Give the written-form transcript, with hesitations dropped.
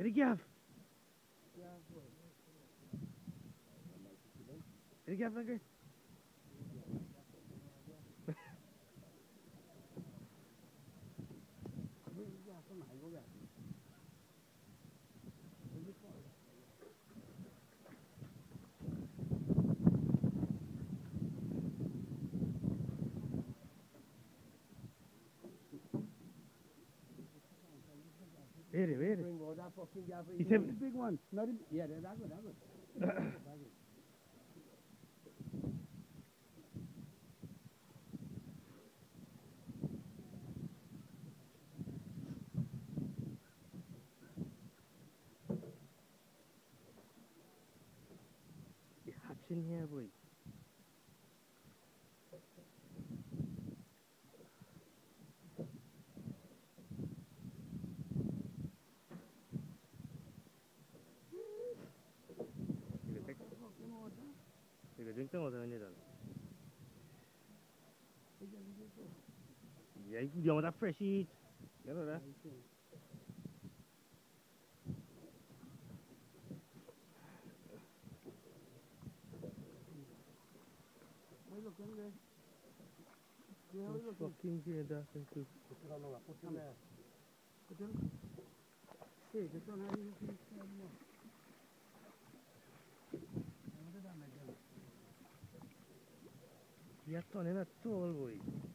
Erik af. Erik af lagi. Where? He said, the big one. Not in, yeah, that good. Hatch in here, boy. You can drink some water when you're done. Yeah, you want that fresh heat. You know that? Fucking good, that's too. You're turning a tall boy.